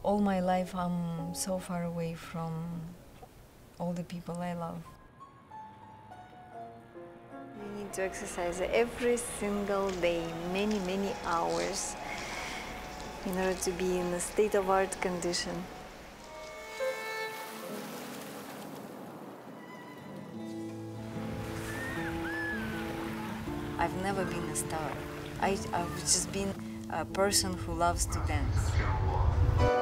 all my life I'm so far away from all the people I love. You need to exercise every single day, many, many hours, in order to be in a state-of-art condition. I've never been a star. I've just been a person who loves to dance.